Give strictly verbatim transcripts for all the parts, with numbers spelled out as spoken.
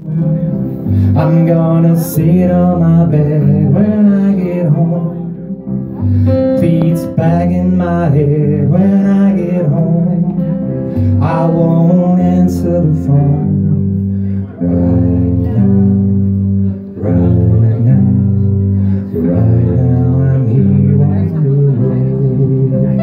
I'm gonna sit on my bed when I get home. Beats back in my head when I get home. I won't answer the phone right now, right now, right now. I'm here on the road.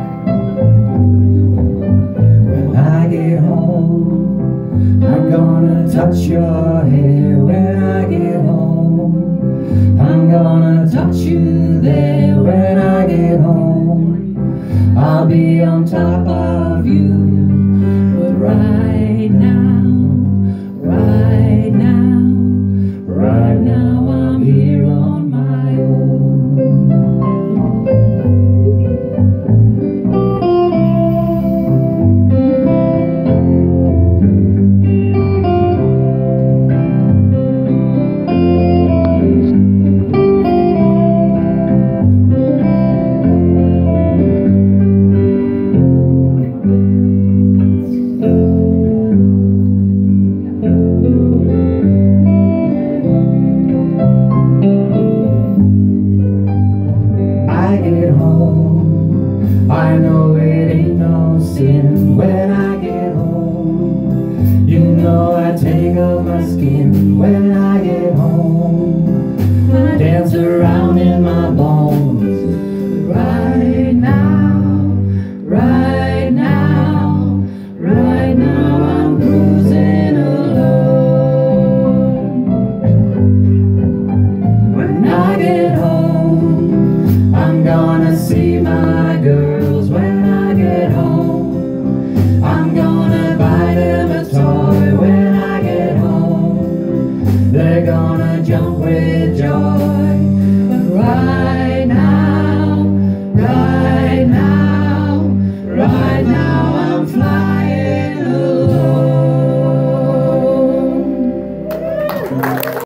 When I get home, I'm gonna touch your hair. When I get home, I'm gonna touch you there. When I get home, I'll be on top of you. But right now, right now, right now, I'm here on my own. I know it ain't no sin when I get home. You know I take off my skin when I get home. I dance around in my bones. Right now, right now, right now I'm cruising alone. When I get home, I'm gonna see my girls. When I get home, I'm gonna buy them a toy. When I get home, they're gonna jump with joy.